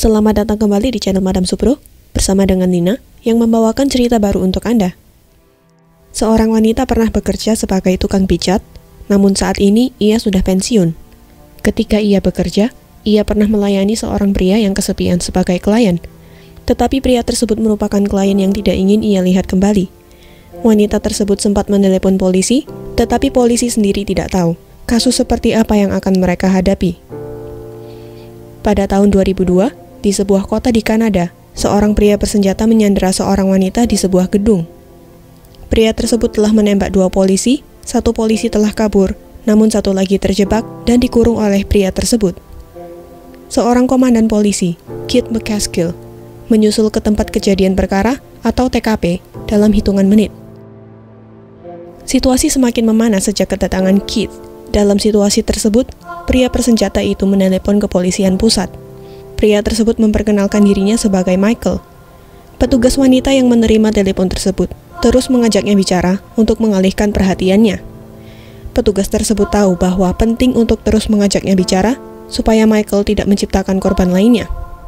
Selamat datang kembali di channel Madam Supro, bersama dengan Nina, yang membawakan cerita baru untuk Anda. Seorang wanita pernah bekerja sebagai tukang pijat, namun saat ini ia sudah pensiun. Ketika ia bekerja, ia pernah melayani seorang pria yang kesepian sebagai klien. Tetapi pria tersebut merupakan klien yang tidak ingin ia lihat kembali. Wanita tersebut sempat menelepon polisi, tetapi polisi sendiri tidak tahu kasus seperti apa yang akan mereka hadapi. Pada tahun 2002, di sebuah kota di Kanada, seorang pria bersenjata menyandera seorang wanita di sebuah gedung. Pria tersebut telah menembak 2 polisi, 1 polisi telah kabur, namun 1 lagi terjebak dan dikurung oleh pria tersebut. Seorang komandan polisi, Keith McCaskill, menyusul ke tempat kejadian perkara atau TKP dalam hitungan menit. Situasi semakin memanas sejak kedatangan Keith. Dalam situasi tersebut, pria bersenjata itu menelepon kepolisian pusat. Pria tersebut memperkenalkan dirinya sebagai Michael. Petugas wanita yang menerima telepon tersebut terus mengajaknya bicara untuk mengalihkan perhatiannya. Petugas tersebut tahu bahwa penting untuk terus mengajaknya bicara supaya Michael tidak menciptakan korban lainnya.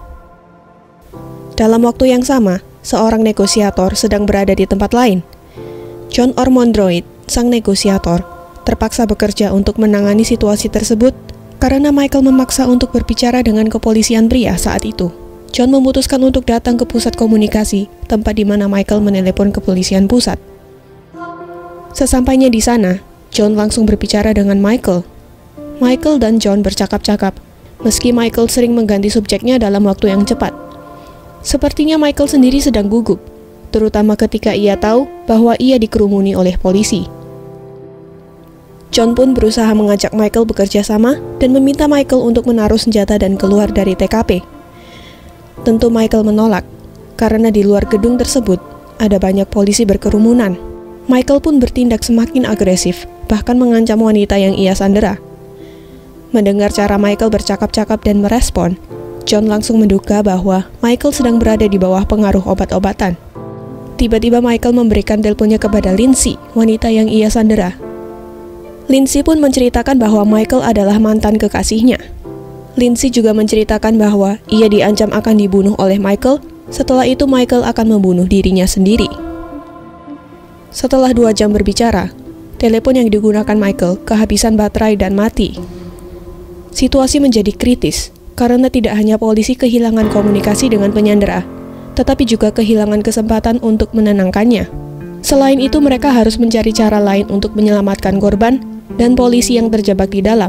Dalam waktu yang sama, seorang negosiator sedang berada di tempat lain. John Ormondroyd, sang negosiator, terpaksa bekerja untuk menangani situasi tersebut karena Michael memaksa untuk berbicara dengan kepolisian pria saat itu. John memutuskan untuk datang ke pusat komunikasi, tempat di mana Michael menelepon kepolisian pusat. Sesampainya di sana, John langsung berbicara dengan Michael. Michael dan John bercakap-cakap, meski Michael sering mengganti subjeknya dalam waktu yang cepat. Sepertinya Michael sendiri sedang gugup, terutama ketika ia tahu bahwa ia dikerumuni oleh polisi. John pun berusaha mengajak Michael bekerja sama dan meminta Michael untuk menaruh senjata dan keluar dari TKP. Tentu Michael menolak, karena di luar gedung tersebut ada banyak polisi berkerumunan. Michael pun bertindak semakin agresif, bahkan mengancam wanita yang ia sandera. Mendengar cara Michael bercakap-cakap dan merespon, John langsung menduga bahwa Michael sedang berada di bawah pengaruh obat-obatan. Tiba-tiba Michael memberikan teleponnya kepada Lindsay, wanita yang ia sandera. Lindsay pun menceritakan bahwa Michael adalah mantan kekasihnya. Lindsay juga menceritakan bahwa ia diancam akan dibunuh oleh Michael, setelah itu Michael akan membunuh dirinya sendiri. Setelah 2 jam berbicara, telepon yang digunakan Michael kehabisan baterai dan mati. Situasi menjadi kritis, karena tidak hanya polisi kehilangan komunikasi dengan penyandera, tetapi juga kehilangan kesempatan untuk menenangkannya. Selain itu, mereka harus mencari cara lain untuk menyelamatkan korban dan polisi yang terjebak di dalam.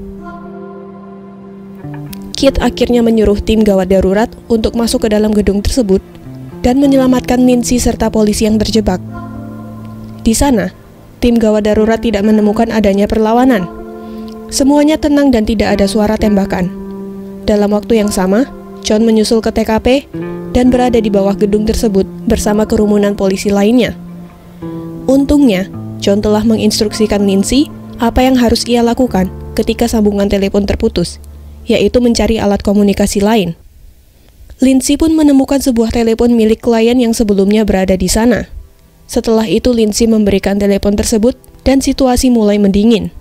Keith akhirnya menyuruh tim gawat darurat untuk masuk ke dalam gedung tersebut dan menyelamatkan Lindsay serta polisi yang terjebak. Di sana, tim gawat darurat tidak menemukan adanya perlawanan. Semuanya tenang dan tidak ada suara tembakan. Dalam waktu yang sama, John menyusul ke TKP dan berada di bawah gedung tersebut bersama kerumunan polisi lainnya. Untungnya, John telah menginstruksikan Lindsay apa yang harus ia lakukan ketika sambungan telepon terputus, yaitu mencari alat komunikasi lain. Lindsay pun menemukan sebuah telepon milik klien yang sebelumnya berada di sana. Setelah itu, Lindsay memberikan telepon tersebut dan situasi mulai mendingin.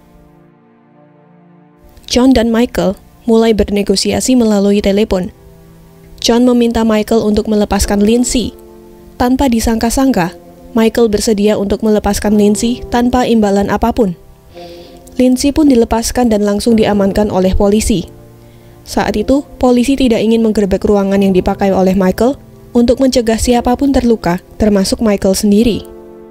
John dan Michael mulai bernegosiasi melalui telepon. John meminta Michael untuk melepaskan Lindsay. Tanpa disangka-sangka, Michael bersedia untuk melepaskan Lindsay tanpa imbalan apapun. Lindsay pun dilepaskan dan langsung diamankan oleh polisi. Saat itu, polisi tidak ingin menggerebek ruangan yang dipakai oleh Michael untuk mencegah siapapun terluka, termasuk Michael sendiri.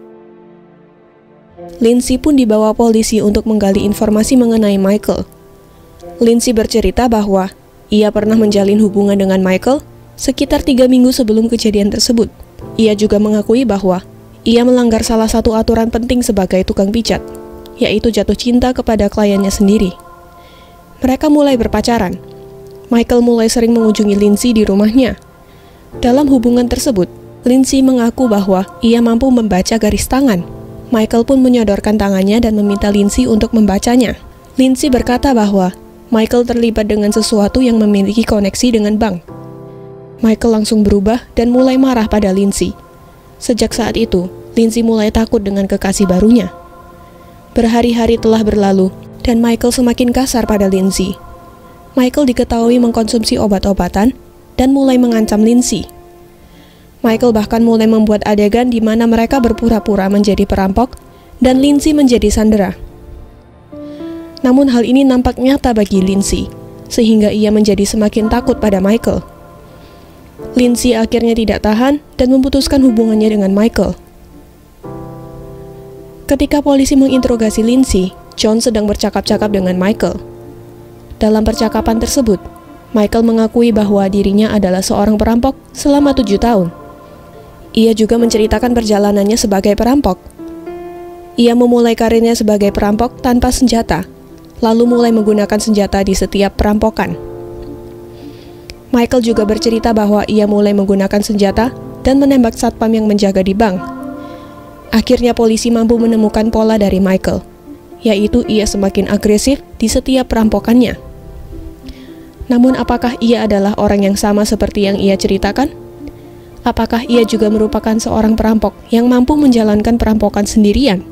Lindsay pun dibawa polisi untuk menggali informasi mengenai Michael. Lindsay bercerita bahwa ia pernah menjalin hubungan dengan Michael sekitar 3 minggu sebelum kejadian tersebut. Ia juga mengakui bahwa ia melanggar salah satu aturan penting sebagai tukang pijat, yaitu jatuh cinta kepada kliennya sendiri. Mereka mulai berpacaran. Michael mulai sering mengunjungi Lindsay di rumahnya. Dalam hubungan tersebut, Lindsay mengaku bahwa ia mampu membaca garis tangan. Michael pun menyodorkan tangannya dan meminta Lindsay untuk membacanya. Lindsay berkata bahwa Michael terlibat dengan sesuatu yang memiliki koneksi dengan bank. Michael langsung berubah dan mulai marah pada Lindsay. Sejak saat itu, Lindsay mulai takut dengan kekasih barunya. Berhari-hari telah berlalu, dan Michael semakin kasar pada Lindsay. Michael diketahui mengkonsumsi obat-obatan dan mulai mengancam Lindsay. Michael bahkan mulai membuat adegan di mana mereka berpura-pura menjadi perampok dan Lindsay menjadi sandera. Namun hal ini nampak nyata bagi Lindsay, sehingga ia menjadi semakin takut pada Michael. Lindsay akhirnya tidak tahan dan memutuskan hubungannya dengan Michael. Ketika polisi menginterogasi Lindsay, John sedang bercakap-cakap dengan Michael. Dalam percakapan tersebut, Michael mengakui bahwa dirinya adalah seorang perampok selama 7 tahun. Ia juga menceritakan perjalanannya sebagai perampok. Ia memulai karirnya sebagai perampok tanpa senjata, lalu mulai menggunakan senjata di setiap perampokan. Michael juga bercerita bahwa ia mulai menggunakan senjata dan menembak satpam yang menjaga di bank. Akhirnya polisi mampu menemukan pola dari Michael, yaitu ia semakin agresif di setiap perampokannya. Namun apakah ia adalah orang yang sama seperti yang ia ceritakan? Apakah ia juga merupakan seorang perampok yang mampu menjalankan perampokan sendirian?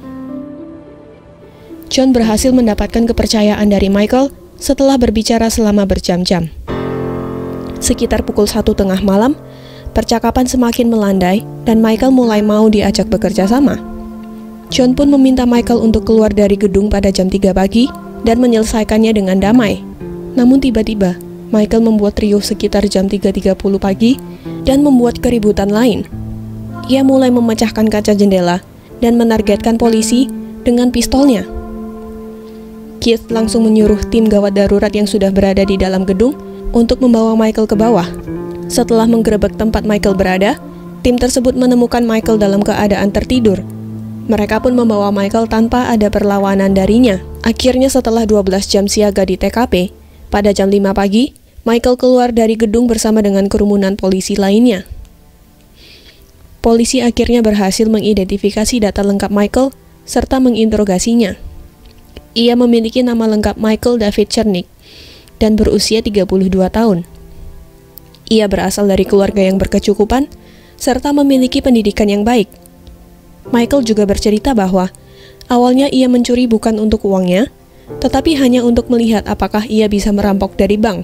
John berhasil mendapatkan kepercayaan dari Michael setelah berbicara selama berjam-jam. Sekitar pukul 1:30 malam, percakapan semakin melandai dan Michael mulai mau diajak bekerja sama. John pun meminta Michael untuk keluar dari gedung pada jam 3 pagi dan menyelesaikannya dengan damai. Namun tiba-tiba, Michael membuat riuh sekitar jam 3:30 pagi dan membuat keributan lain. Ia mulai memecahkan kaca jendela dan menargetkan polisi dengan pistolnya. Keith langsung menyuruh tim gawat darurat yang sudah berada di dalam gedung untuk membawa Michael ke bawah. Setelah menggerebek tempat Michael berada, tim tersebut menemukan Michael dalam keadaan tertidur. Mereka pun membawa Michael tanpa ada perlawanan darinya. Akhirnya setelah 12 jam siaga di TKP, pada jam 5 pagi, Michael keluar dari gedung bersama dengan kerumunan polisi lainnya. Polisi akhirnya berhasil mengidentifikasi data lengkap Michael serta menginterogasinya. Ia memiliki nama lengkap Michael David Chernick dan berusia 32 tahun. Ia berasal dari keluarga yang berkecukupan serta memiliki pendidikan yang baik. Michael juga bercerita bahwa awalnya ia mencuri bukan untuk uangnya, tetapi hanya untuk melihat apakah ia bisa merampok dari bank.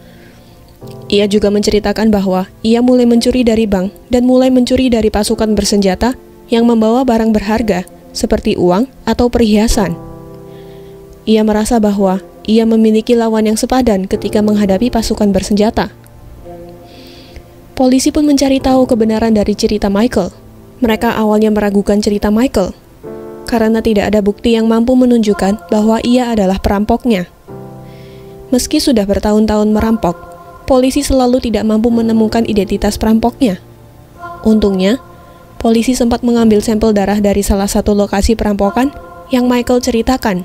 Ia juga menceritakan bahwa ia mulai mencuri dari bank dan mulai mencuri dari pasukan bersenjata yang membawa barang berharga seperti uang atau perhiasan. Ia merasa bahwa ia memiliki lawan yang sepadan ketika menghadapi pasukan bersenjata. Polisi pun mencari tahu kebenaran dari cerita Michael. Mereka awalnya meragukan cerita Michael karena tidak ada bukti yang mampu menunjukkan bahwa ia adalah perampoknya. Meski sudah bertahun-tahun merampok, polisi selalu tidak mampu menemukan identitas perampoknya. Untungnya, polisi sempat mengambil sampel darah dari salah satu lokasi perampokan yang Michael ceritakan.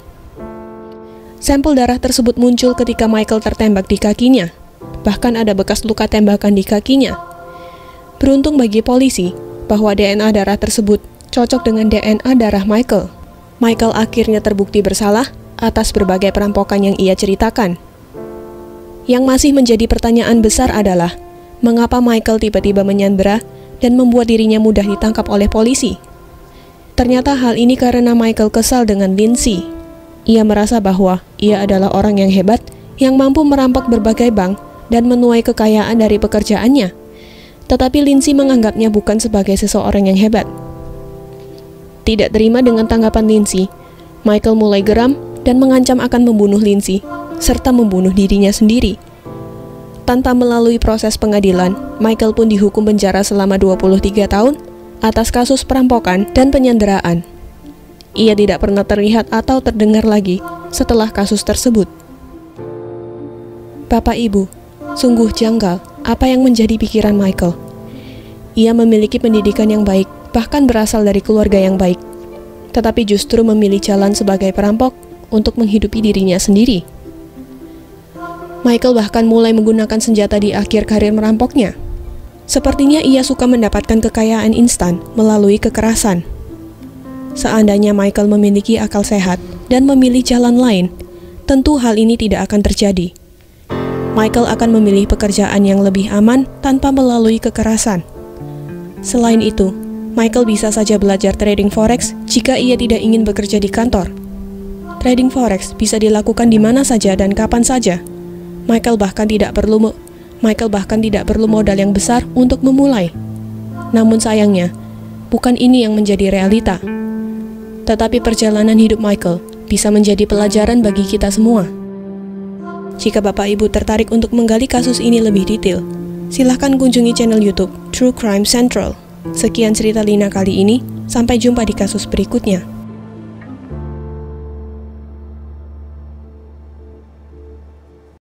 Sampel darah tersebut muncul ketika Michael tertembak di kakinya. Bahkan ada bekas luka tembakan di kakinya. Beruntung bagi polisi bahwa DNA darah tersebut cocok dengan DNA darah Michael. Michael akhirnya terbukti bersalah atas berbagai perampokan yang ia ceritakan. Yang masih menjadi pertanyaan besar adalah, mengapa Michael tiba-tiba menyandera dan membuat dirinya mudah ditangkap oleh polisi? Ternyata hal ini karena Michael kesal dengan Lindsay. Ia merasa bahwa ia adalah orang yang hebat yang mampu merampok berbagai bank dan menuai kekayaan dari pekerjaannya. Tetapi Lindsay menganggapnya bukan sebagai seseorang yang hebat. Tidak terima dengan tanggapan Lindsay, Michael mulai geram dan mengancam akan membunuh Lindsay, serta membunuh dirinya sendiri. Tanpa melalui proses pengadilan, Michael pun dihukum penjara selama 23 tahun atas kasus perampokan dan penyanderaan. Ia tidak pernah terlihat atau terdengar lagi setelah kasus tersebut. Bapak Ibu, sungguh janggal apa yang menjadi pikiran Michael. Ia memiliki pendidikan yang baik, bahkan berasal dari keluarga yang baik, tetapi justru memilih jalan sebagai perampok untuk menghidupi dirinya sendiri. Michael bahkan mulai menggunakan senjata di akhir karir merampoknya. Sepertinya ia suka mendapatkan kekayaan instan melalui kekerasan. Seandainya Michael memiliki akal sehat dan memilih jalan lain, tentu hal ini tidak akan terjadi. Michael akan memilih pekerjaan yang lebih aman tanpa melalui kekerasan. Selain itu, Michael bisa saja belajar trading forex jika ia tidak ingin bekerja di kantor. Trading forex bisa dilakukan di mana saja dan kapan saja. Michael bahkan tidak perlu modal yang besar untuk memulai. Namun sayangnya, bukan ini yang menjadi realita. Tetapi perjalanan hidup Michael bisa menjadi pelajaran bagi kita semua. Jika Bapak Ibu tertarik untuk menggali kasus ini lebih detail, silahkan kunjungi channel YouTube True Crime Central. Sekian cerita Lina kali ini, sampai jumpa di kasus berikutnya.